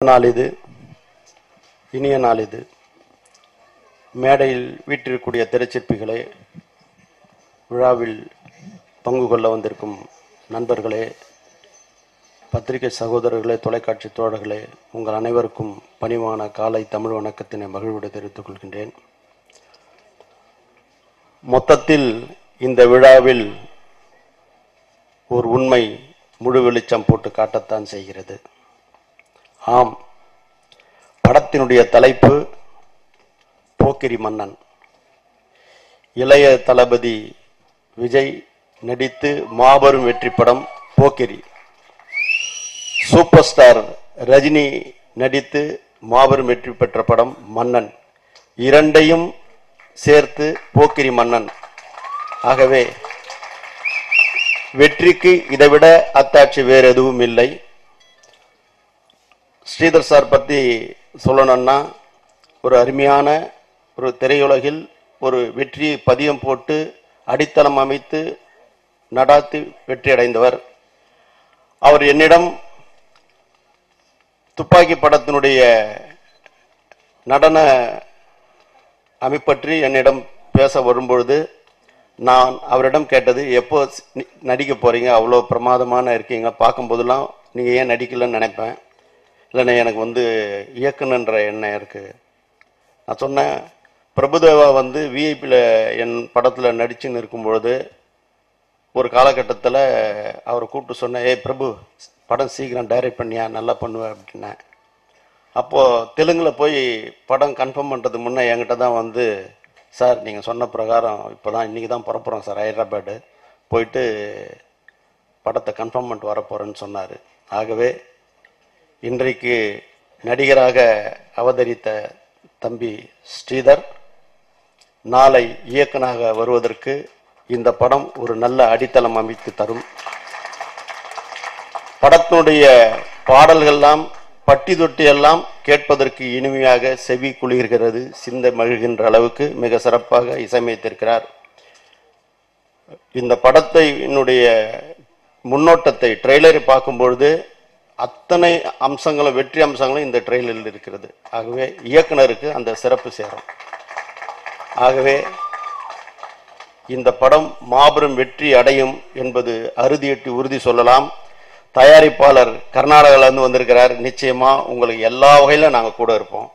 நாள் இது, இனிய நாள் இது. மேடையில் வீற்றிருக்கக்கூடிய திரைச்சிற்பிகளே, விழாவில் பங்கு கொள்ள வந்திருக்கும் நண்பர்களே, பத்திரிகை சகோதரர்களே, தொலைக்காட்சி தோழர்களே, உங்கள் அனைவருக்கும் பணிவான காலை தமிழ் வணக்கத்தினை மகிழ்வோடு தெரிவித்துக் கொள்கின்றேன். மொத்தத்தில் இந்த விழாவில் ஒரு உண்மை முழு வெளிச்சம் போட்டு காட்டத்தான் செய்கிறது. ஆம், படத்தினுடைய தலைப்பு போக்கிரி மன்னன். இளைய தளபதி விஜய் நடித்து மாபெரும் வெற்றி படம் போக்கிரி. சூப்பர் ஸ்டார் ரஜினி நடித்து மாபெரும் வெற்றி பெற்ற படம் மன்னன். இரண்டையும் சேர்த்து போக்கிரி மன்னன். ஆகவே வெற்றிக்கு இதைவிட அத்தாட்சி வேறு எதுவும் இல்லை. ஸ்ரீதர் சார் பற்றி சொல்லணும்னா, ஒரு அருமையான ஒரு திரையுலகில் ஒரு வெற்றியை பதியம் போட்டு அடித்தளம் அமைத்து நடாத்தி வெற்றி அடைந்தவர். அவர் என்னிடம் துப்பாக்கி படத்தினுடைய நடன அமைப்பற்றி என்னிடம் பேச வரும்பொழுது நான் அவரிடம் கேட்டது, எப்போ நடிக்க போறீங்க, அவ்வளோ பிரமாதமான இருக்கீங்க, பார்க்கும்போதெல்லாம் நீங்கள் ஏன் நடிக்கலன்னு நினைப்பேன். இல்லைண்ணே, எனக்கு இயக்குனன்ற எண்ணம் இருக்குது. நான் சொன்னேன், பிரபுதேவா விஐபியில் என் படத்தில் நடிச்சுன்னு இருக்கும்பொழுது ஒரு காலகட்டத்தில் அவரை கூப்பிட்டு சொன்னேன், ஏய் பிரபு, படம் சீக்கிரம் டைரக்ட் பண்ணியா, நல்லா பண்ணுவேன் அப்படின்னேன். அப்போது தெலுங்கில் போய் படம் கன்ஃபார்ம் பண்ணுறது முன்னே என்கிட்ட தான் சார் நீங்கள் சொன்ன பிரகாரம் இப்போ தான் இன்றைக்கி தான் புறப்புறோம் சார், ஹைதராபாடு போயிட்டு படத்தை கன்ஃபார்ம் பண்ணிட்டு வரப்போகிறேன்னு சொன்னார். ஆகவே இன்றைக்கு நடிகராக அவதரித்த தம்பி ஸ்ரீதர் நாளை இயக்குனராக வருவதற்கு இந்த படம் ஒரு நல்ல அடித்தளம் அமைத்து தரும். படத்தினுடைய பாடல்கள்லாம் பட்டி தொட்டி எல்லாம் கேட்பதற்கு இனிமையாக செவி குளிர்கிறது, சிந்த மகிழ்கின்ற அளவுக்கு மிக சிறப்பாக இசையமைத்திருக்கிறார். இந்த படத்தை என்னுடைய முன்னோட்டத்தை ட்ரெய்லரை பார்க்கும்பொழுது அத்தனை அம்சங்களும் வெற்றி அம்சங்களும் இந்த ட்ரெய்லரில் இருக்கிறது. ஆகவே இயக்குனருக்கு அந்த சிறப்பு சேரும். ஆகவே இந்த படம் மாபெரும் வெற்றி அடையும் என்பது அறுதியிட்டு உறுதி சொல்லலாம். தயாரிப்பாளர் கர்நாடகாவிலிருந்து வந்திருக்கிறார். நிச்சயமா உங்களுக்கு எல்லா வகையிலும் நாங்கள் கூட இருப்போம்.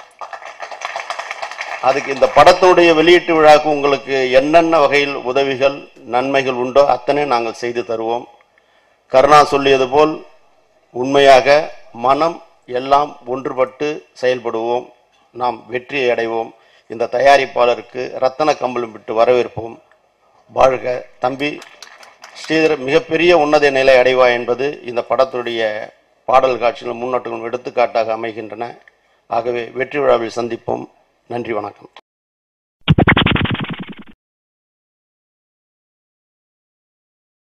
அதுக்கு இந்த படத்துடைய வெளியீட்டு விழாக்கு உங்களுக்கு என்னென்ன வகையில் உதவிகள் நன்மைகள் உண்டோ அத்தனை நாங்கள் செய்து தருவோம். கருணா சொல்லியது போல் உண்மையாக மனம் எல்லாம் ஒன்றுபட்டு செயல்படுவோம். நாம் வெற்றியை அடைவோம். இந்த தயாரிப்பாளருக்கு ரத்தன கம்பளம் விட்டு வரவேற்போம். வாழ்க தம்பி ஸ்ரீதர், மிகப்பெரிய உன்னத நிலை அடைவா என்பது இந்த படத்துடைய பாடல் காட்சிகள் முன்னோட்டங்களும் எடுத்துக்காட்டாக அமைகின்றன. ஆகவே வெற்றி விழாவில் சந்திப்போம். நன்றி, வணக்கம்.